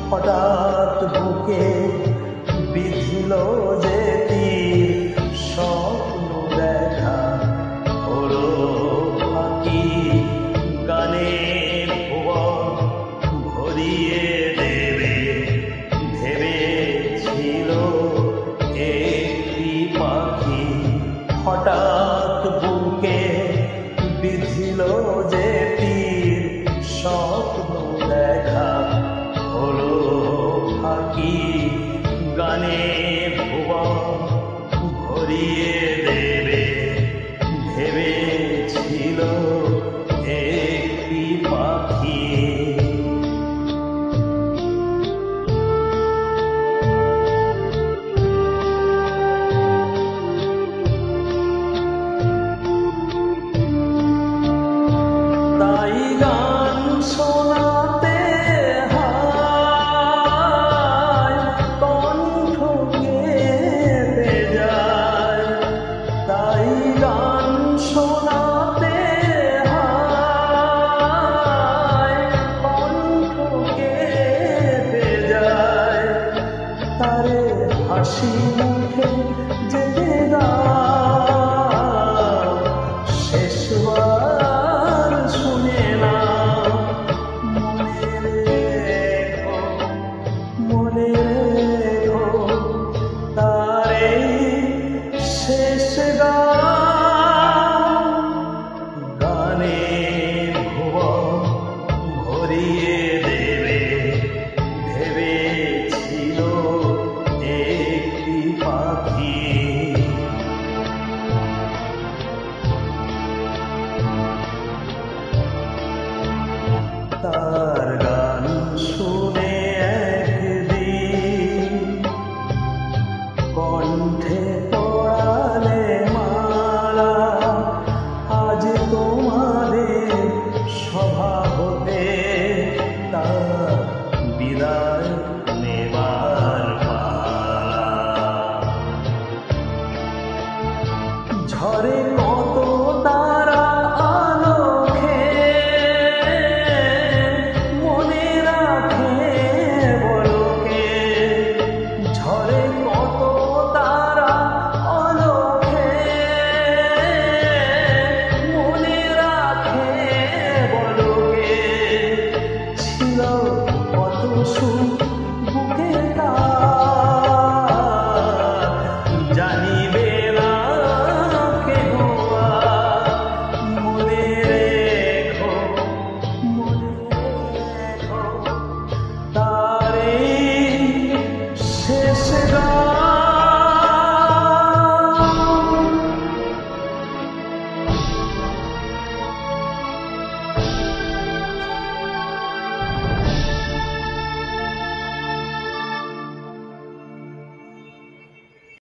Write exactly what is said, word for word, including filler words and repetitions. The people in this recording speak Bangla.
হঠাৎ বুকে বিধিল যে তীর, স্বপ্ন দেখা হলো ফাঁকি, গানে ভুবন ভরিয়ে দেবে ভেবেছিল একটি পাখি। হঠাৎ বুকে বিধিল যে তীর, স্বপ্ন দেখা হলো ফাঁকি, গানে ভুবন ভরিয়ে দেবে ভেবেছিল একটি পাখি। তাই গান শোনাতে হয় কণ্ঠ কেঁপে যায়, তাই গান শোনাতে হয় কণ্ঠ কেঁপে যায়। তারে হাসি মুখে